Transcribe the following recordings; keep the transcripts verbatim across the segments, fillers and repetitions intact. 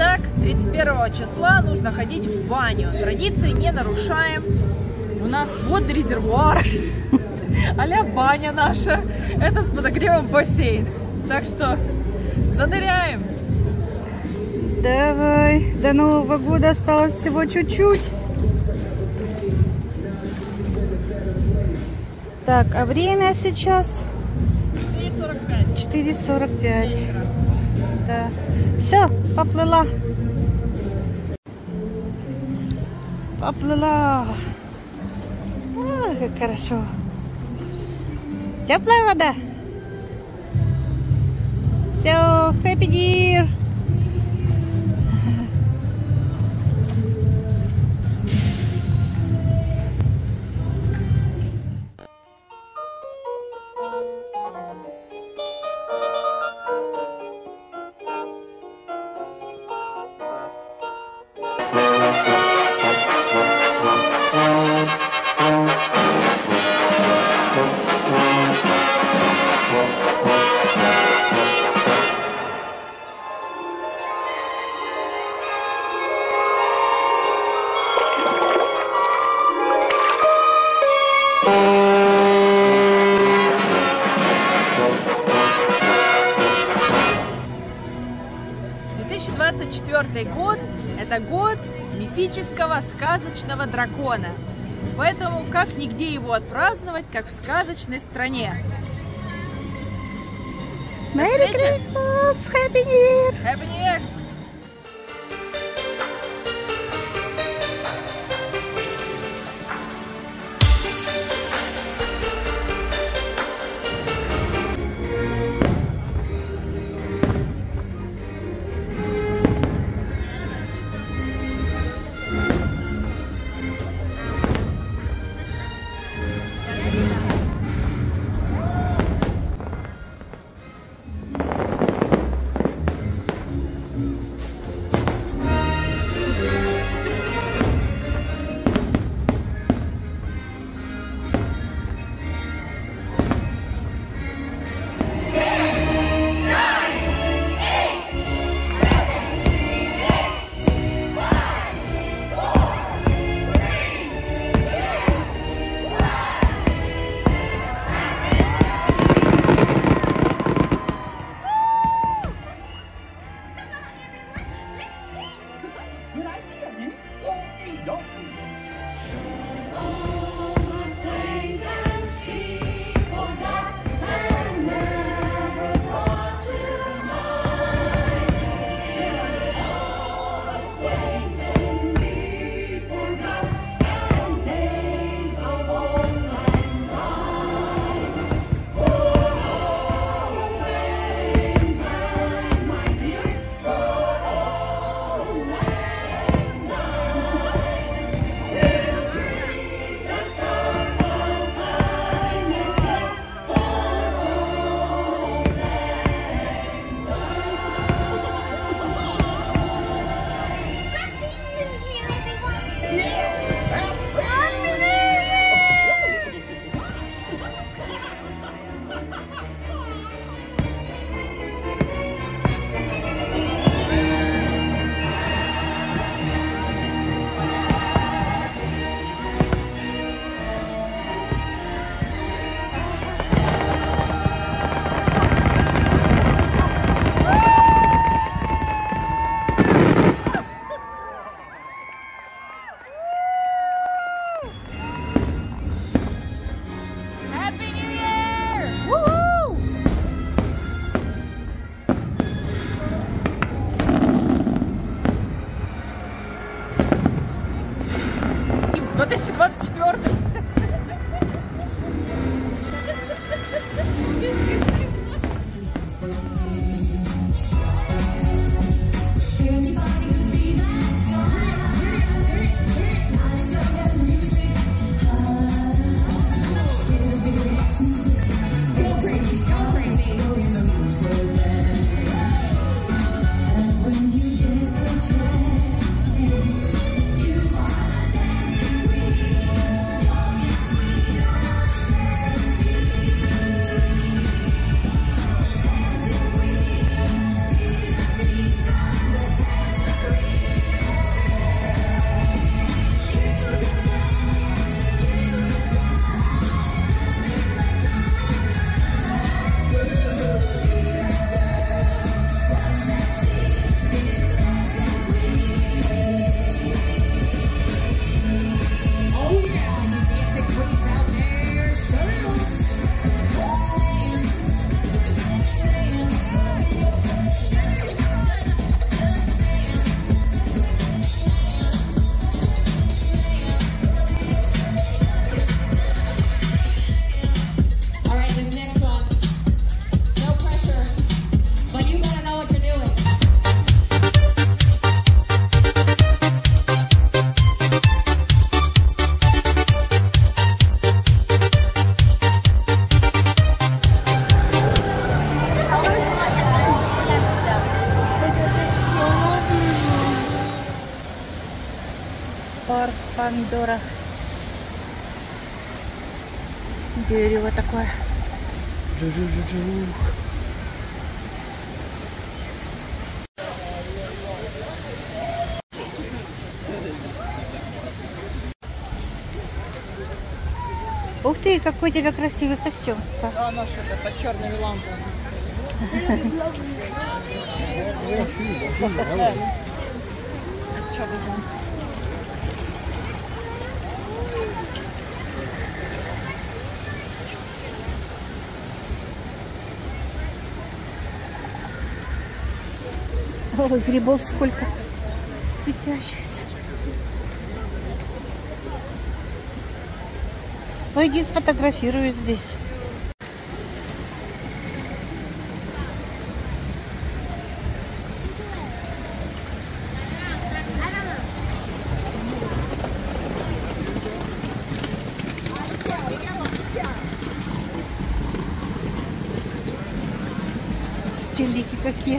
Итак, тридцать первого числа нужно ходить в баню. Традиции не нарушаем. У нас водный резервуар, а-ля баня наша. Это с подогревом бассейн. Так что заныряем. Давай, до Нового года осталось всего чуть-чуть. Так, а время сейчас? четыре сорок пять. четыре сорок пять. Да. Все, поплыла. Поплыла. А, как хорошо. Теплая вода. Все, Happy New Year. две тысячи двадцать четвёртый год – это год мифического сказочного дракона. Поэтому как нигде его отпраздновать, как в сказочной стране. Merry Christmas! Happy New Year! Happy New Year! две тысячи двадцать четвёртый. You are dancing with парк Пандора. Дерево такое. Жу-жу-жу-жу. Ух ты, какой у тебя красивый костюм стал. А наш это под черными лампами. Ой, грибов сколько светящихся. Ну иди сфотографируюсь здесь. Светильники какие.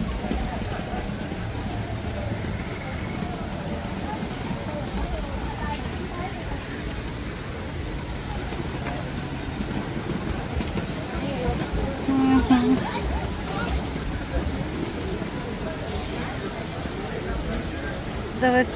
Давай.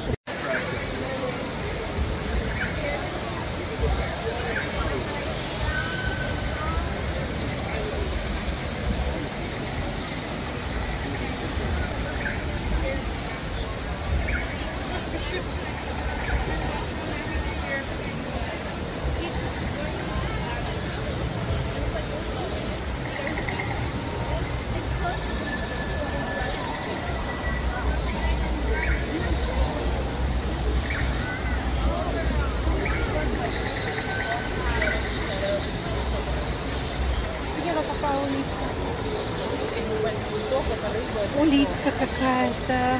Улитка какая-то.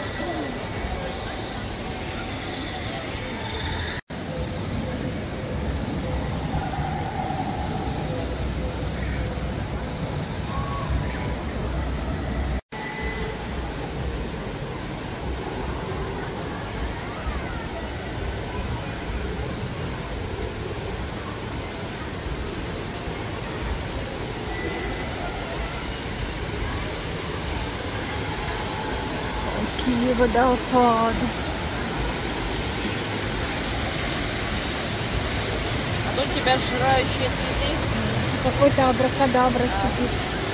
Какие водопады. А тут у тебя жирающие цветы. Какой-то абракадабра сидит.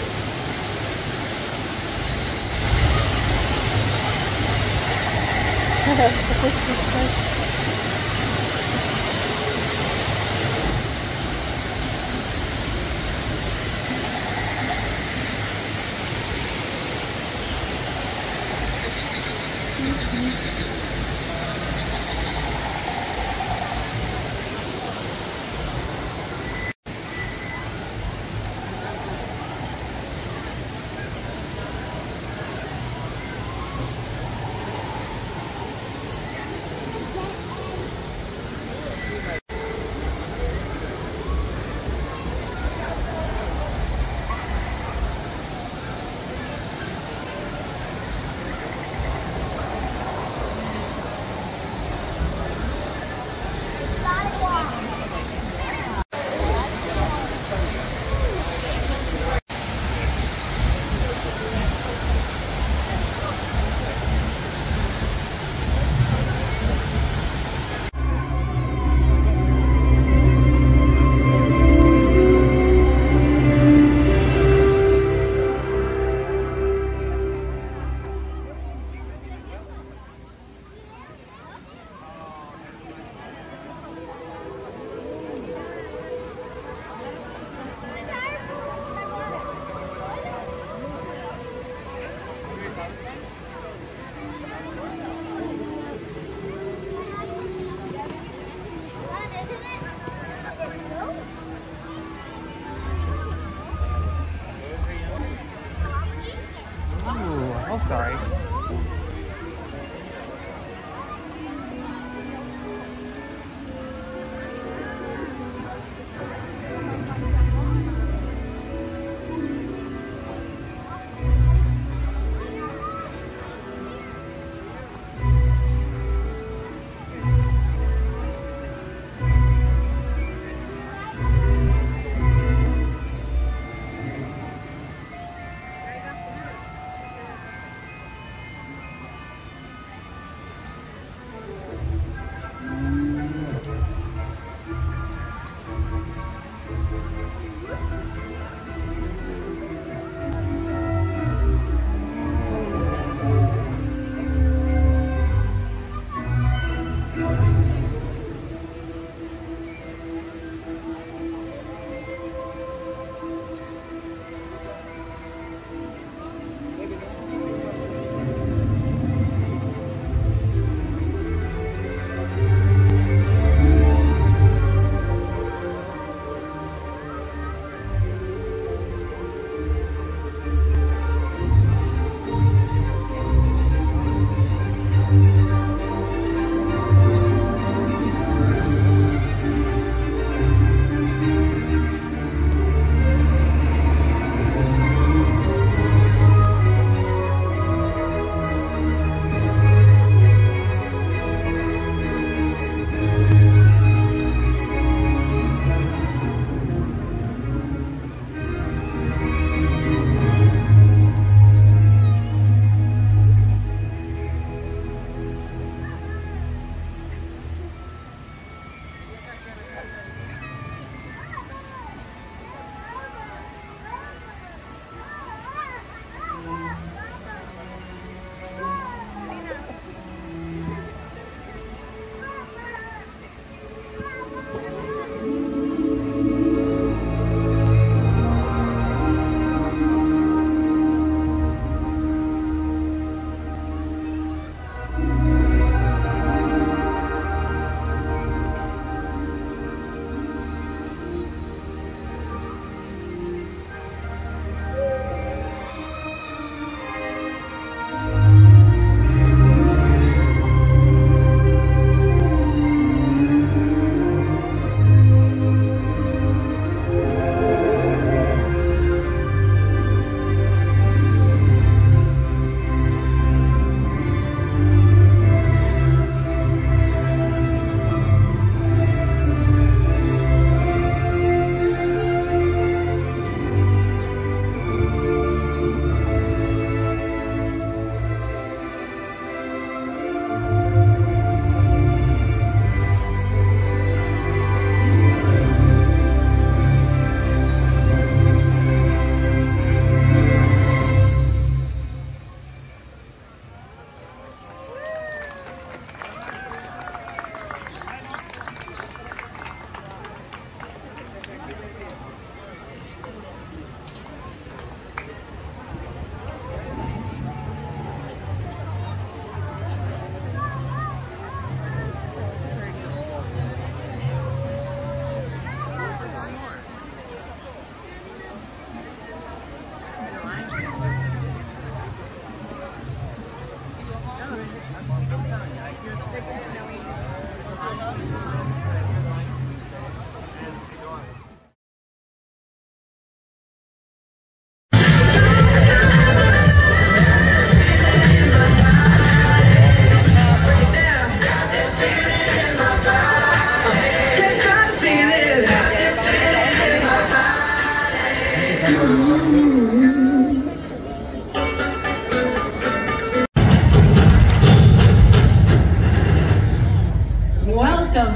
Какой вкусный.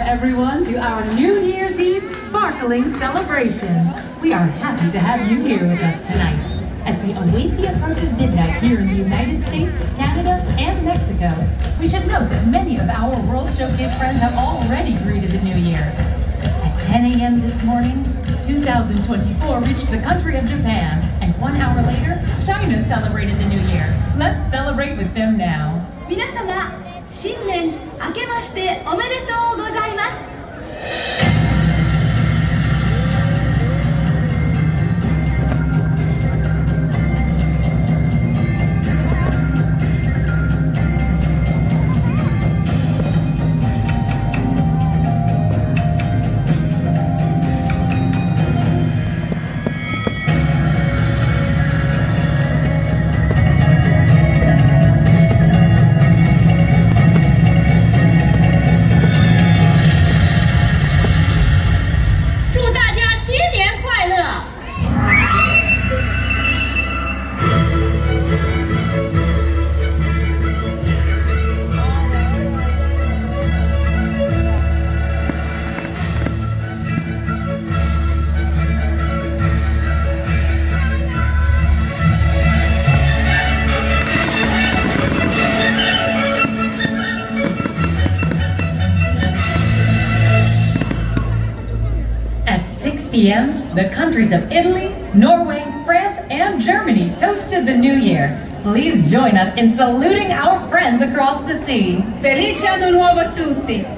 everyone, to our New Year's Eve sparkling celebration. We are happy to have you here with us tonight as we await the approach of midnight here in the United States, Canada, and Mexico. We should note that many of our World Showcase friends have already greeted the new year. At ten A M this morning, two thousand twenty-four reached the country of Japan, and one hour later, China celebrated the new year. Let's celebrate with them now. 皆様、新年明けましておめでとうございます。 P M, the countries of Italy, Norway, France, and Germany toasted the new year. Please join us in saluting our friends across the sea. Felice Anno Nuovo a tutti!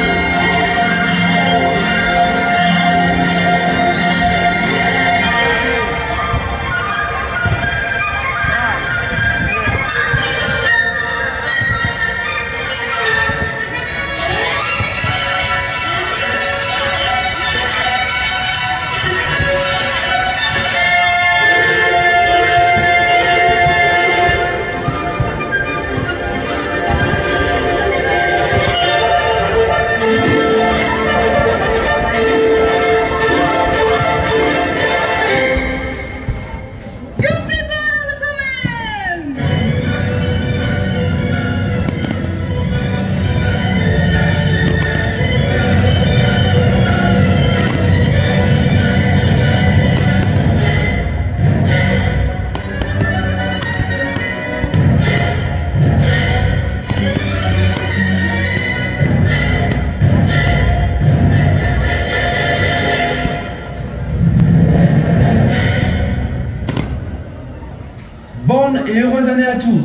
Bonne et heureuse année à tous.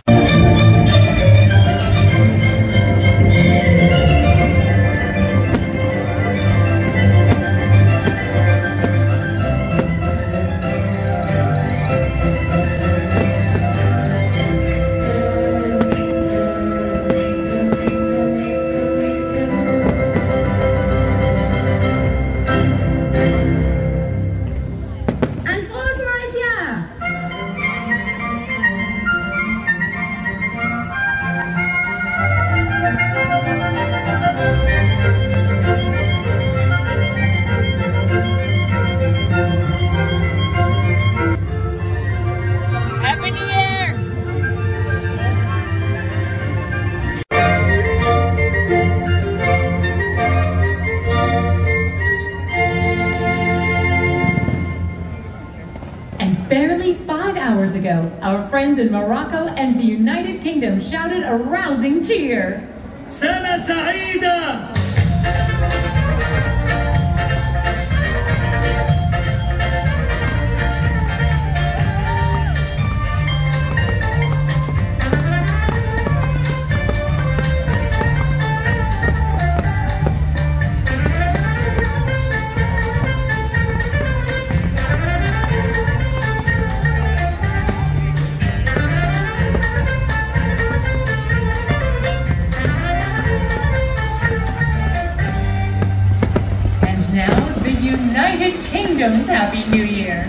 Barely five hours ago, our friends in Morocco and the United Kingdom shouted a rousing cheer. Sana Saida! United Kingdom's Happy New Year.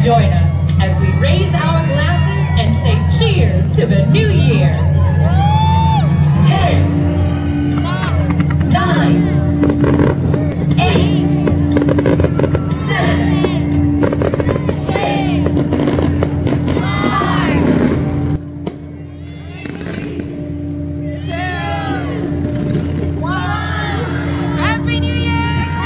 join us as we raise our glasses and say cheers to the new year. Ten, nine, eight, seven, six, five, two, one. Happy New Year!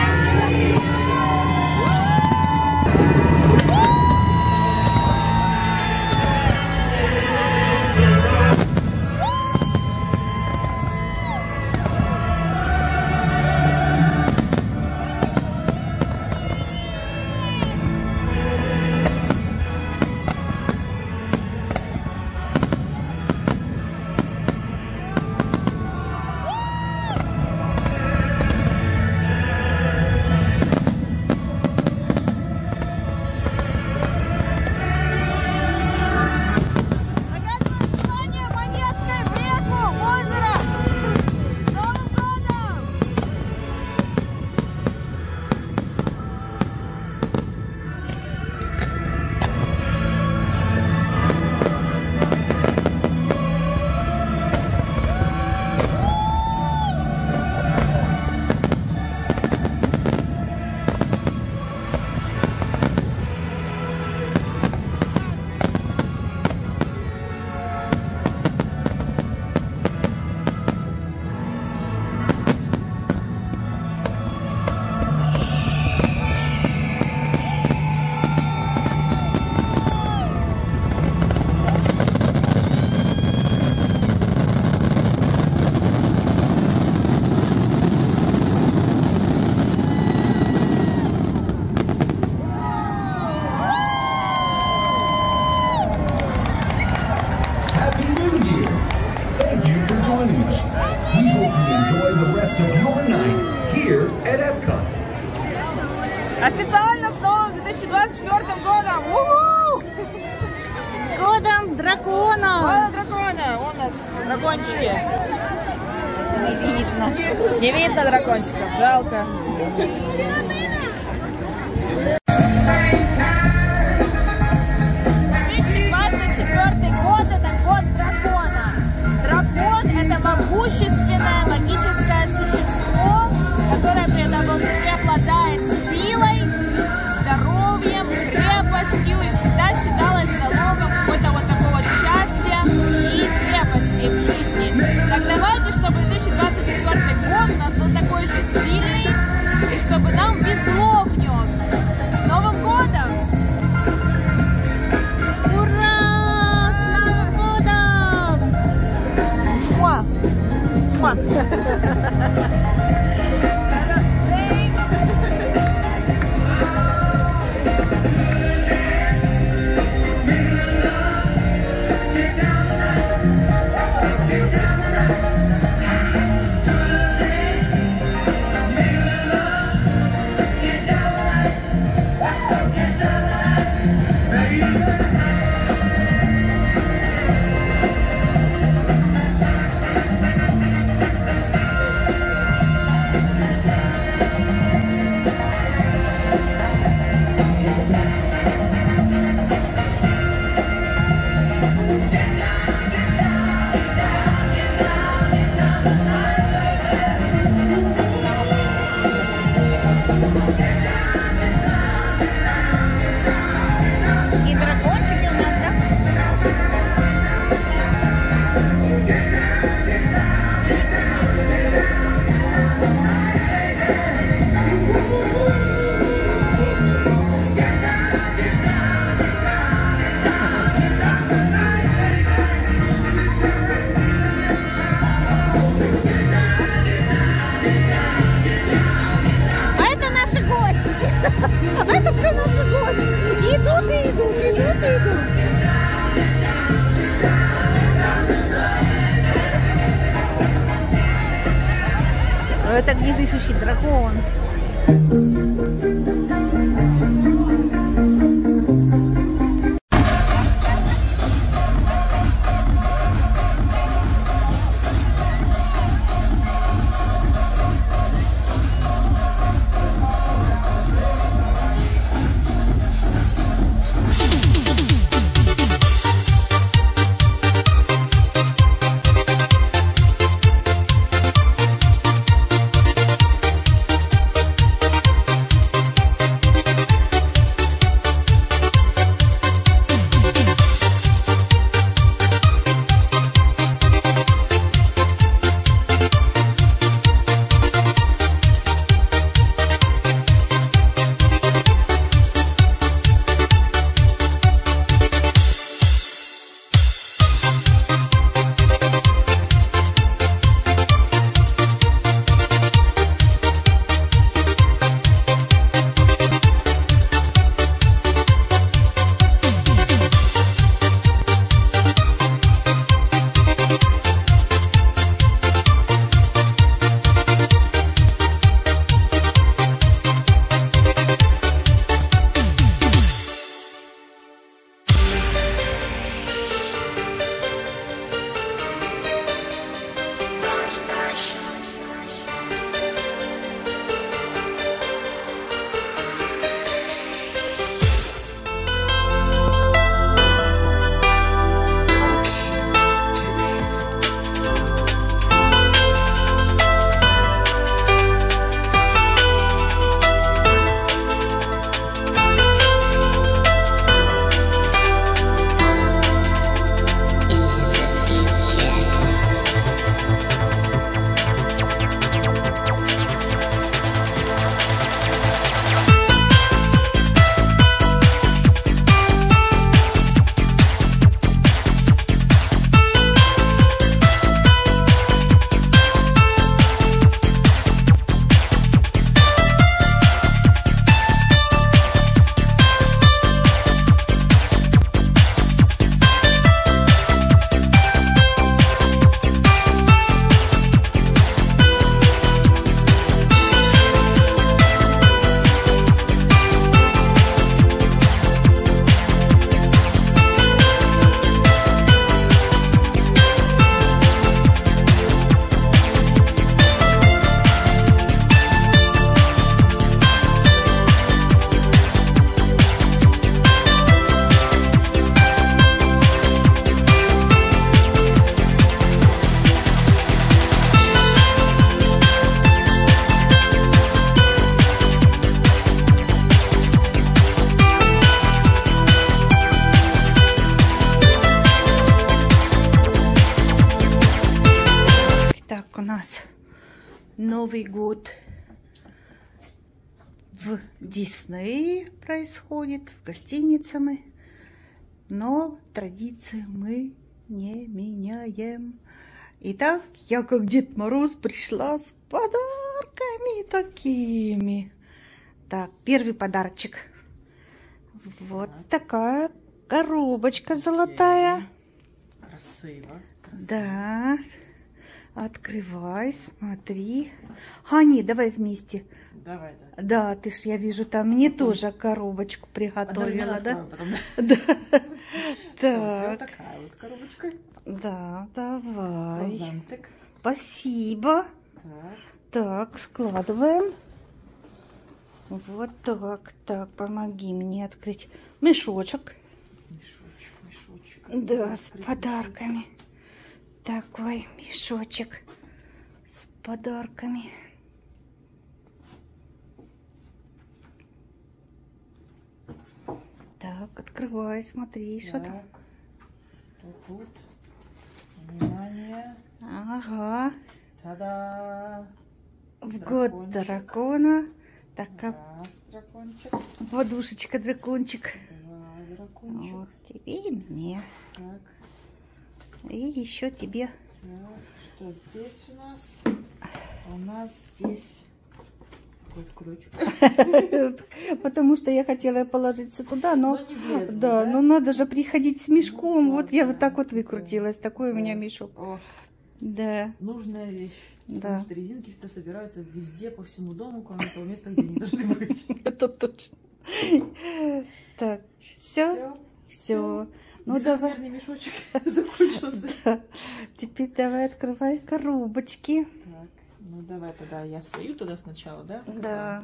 Happy New Year! Thank you for joining us. We hope you enjoy the rest of your night here at Epcot. Официально с новым две тысячи двадцать четвёртым годом! У-ху! С годом дракона! Мало дракона! У нас дракончики. Не видно. Не видно дракончиков, жалко. две тысячи двадцать четвёртый год – это год дракона. Дракон – это могущественное магическое существо, которое преобладает силой, здоровьем, крепостью и всегда считалось залогом какой-то вот такого счастья и крепости в жизни. Так давайте, чтобы две тысячи двадцать четвёртый год у нас был такой же сильный, и чтобы нам везло в нем. С Новым годом! Ура! С Новым годом! Муа! Муа! И дракончики у нас, да? А это наши гости. А это все наши гости. Идут и идут, идут и идут. Это огнедышащий дракон. Новый год в Диснее происходит, в гостинице мы, но традиции мы не меняем. Итак, я как Дед Мороз пришла с подарками такими. Так, первый подарочек. Вот такая коробочка золотая. Красиво. Да. Открывай, смотри. А, нет, давай вместе. Давай, да. Да, ты ж, я вижу, там мне тоже коробочку приготовила, да? Да. Так. Вот Так, такая вот коробочка. да, давай. Презентик. Спасибо. Так. Так, складываем. Вот так, так, помоги мне открыть мешочек. Мешочек, мешочек. Да, с Открыть подарками. Такой мешочек с подарками. Так, открывай, смотри, что там. Так. Что тут? Внимание. Ага. Та-да! В год дракона. Такая Раз дракончик. подушечка, дракончик. Два дракончик. Вот тебе и мне. Так. И еще тебе. Так, что здесь у нас? У нас здесь такой ключик. Потому что я хотела положить все туда, но, Но не влезло, да, да? но надо же приходить с мешком. Ну, вот да, я да, вот так вот да. выкрутилась. Такой у меня мешок. О, Да. нужная вещь. Да. Потому что резинки всегда собираются везде, по всему дому, кроме того места, где они должны быть. Это точно. Так, все, Все. все. Ну давай. Безразмерный мешочек закончился. Да. Теперь давай открывай коробочки. Так, ну давай тогда я свою тогда сначала, да? Да.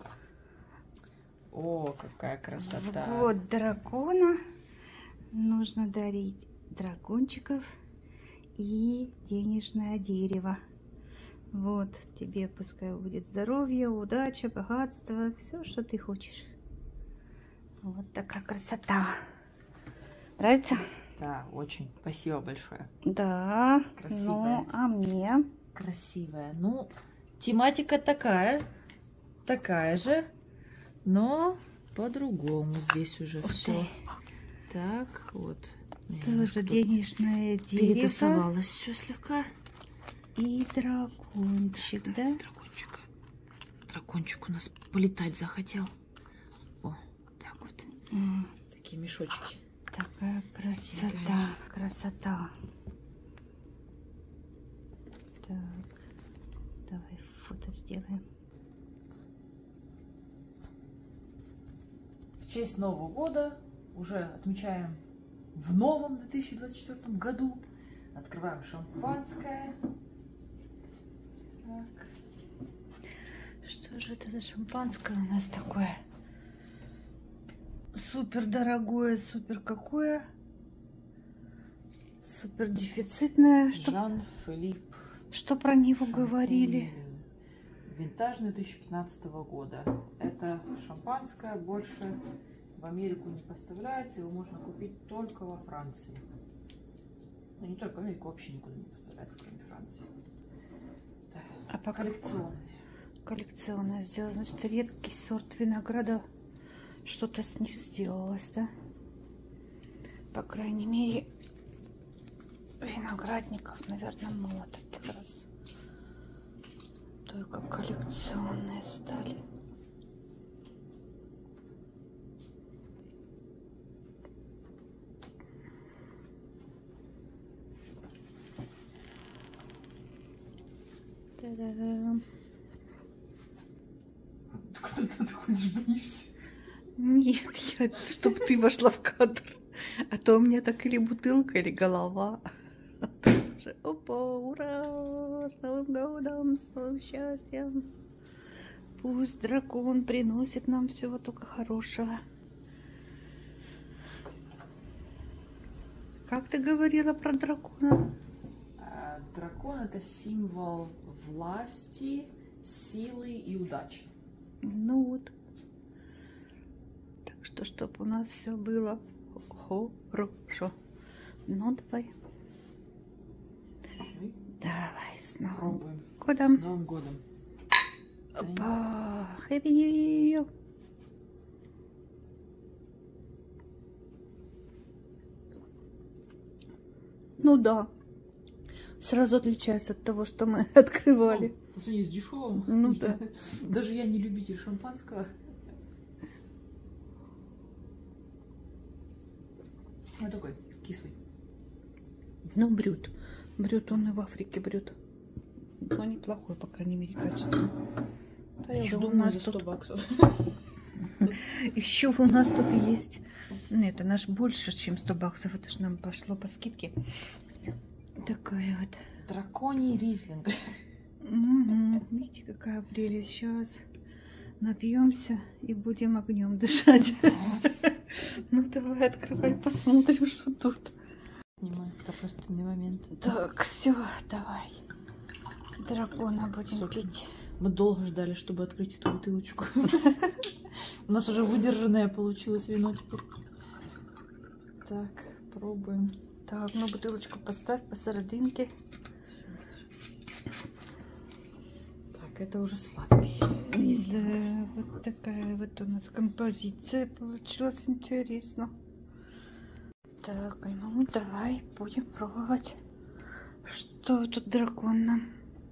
О, какая красота. В год дракона нужно дарить дракончиков и денежное дерево. Вот, тебе пускай будет здоровье, удача, богатство, все, что ты хочешь. Вот такая красота. Нравится? Да, очень. Спасибо большое. Да. Красивая. Ну, а мне? Красивая. Ну, тематика такая, такая же, но по-другому здесь уже все. Так, вот. Тоже денежное дерево Перетасовалось все слегка. и дракончик, да? Дракончика. Дракончик у нас полетать захотел. О, так вот. М, Такие мешочки. Такая красота, деньгами. красота. Так, давай фото сделаем. В честь Нового года уже отмечаем в новом две тысячи двадцать четвёртом году. Открываем шампанское. Так. Что же это за шампанское у нас такое? Супер дорогое, супер какое? Супер дефицитное. Что, Жан-Филипп. что про него говорили? Винтажный две тысячи пятнадцатого года. Это шампанское больше в Америку не поставляется. Его можно купить только во Франции. Ну, не только в Америку, вообще никуда не поставляется, кроме Франции. Так, А пока коллекционные. коллекционное сделано. Значит, редкий сорт винограда. Что-то с ним сделалось, да? По крайней мере, виноградников, наверное, мало таких раз. Только коллекционные стали. Та-дам. Куда ты ходишь, боишься? Нет, я, чтобы ты вошла в кадр. А то у меня так или бутылка, или голова. Опа, ура! С Новым годом, с новым счастьем. Пусть дракон приносит нам всего только хорошего. Как ты говорила про дракона? А, Дракон — это символ власти, силы и удачи. Ну вот. Так что, чтобы у нас все было хорошо. Ну, давай. Держи. Давай, с Новым Пробуем. годом. С Новым годом. Опа! Happy New Year! Ну да. Сразу отличается от того, что мы открывали. По сравнению с дешевым. Ну да. Даже я не любитель шампанского. Он такой кислый. Ну, брют. Брют он и в Африке брют. Но неплохой, по крайней мере, качество. Да, я Еще уже у думаю нас за сто тут баксов. Еще у нас тут есть. Нет, это наш больше, чем сто баксов. Это ж нам пошло по скидке. Такая вот. Драконий ризлинг. Угу. Видите, какая прелесть. Сейчас напьемся и будем огнем дышать. Ну давай, открывай, посмотрим, что тут. Снимаю торжественный момент. Так, все, давай. Дракона будем Сок. пить. Мы долго ждали, чтобы открыть эту бутылочку. У нас уже выдержанное получилось вино теперь. Так, пробуем. Так, ну бутылочку поставь посерединке. Так, это уже сладкий. Да, вот такая вот у нас композиция получилась, интересно. Так, ну давай будем пробовать. Что тут дракон нам?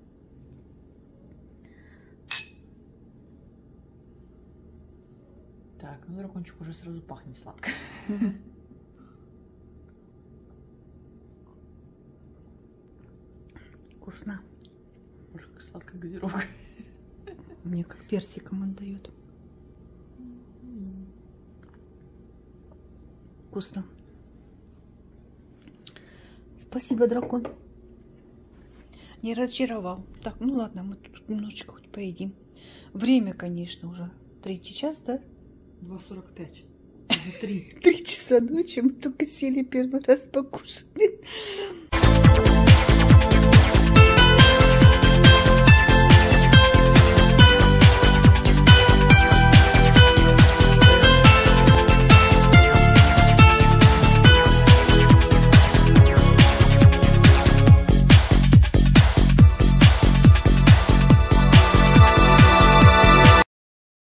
Так, ну дракончик уже сразу пахнет сладко. Вкусно. Уже как сладкая газировка. Мне как персиком он дает. Вкусно. Спасибо, дракон. Не разочаровал. Так, ну ладно, мы тут немножечко хоть поедим. Время, конечно, уже третий час, да? два сорок пять. Уже три. Три часа ночи мы только сели первый раз покушали.